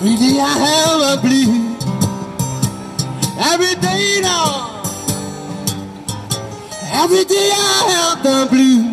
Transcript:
Every day I have a blue. Every day now. Every day I have the blue.